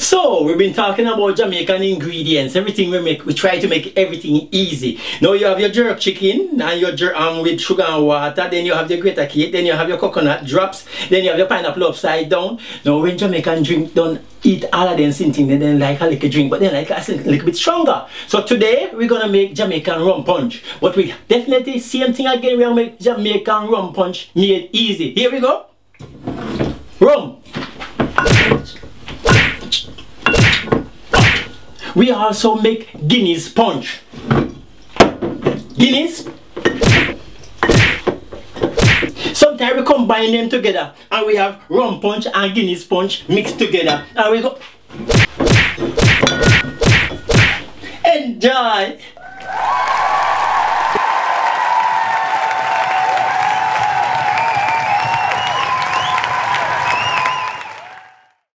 So we've been talking about Jamaican ingredients, everything we make. We try to make everything easy. Now you have your jerk chicken and your jerk with sugar and water. Then you have your grate cake. Then you have your coconut drops. Then you have your pineapple upside down. Now when Jamaican drink don't eat all of them same thing, they don't like a little drink, but they like a little bit stronger. So today we're gonna make Jamaican rum punch. But we definitely same thing again. We'll make Jamaican rum punch made easy. Here we go. Rum. We also make Guinness punch. Guinness. Sometimes we combine them together and we have rum punch and Guinness punch mixed together. And we go. Enjoy!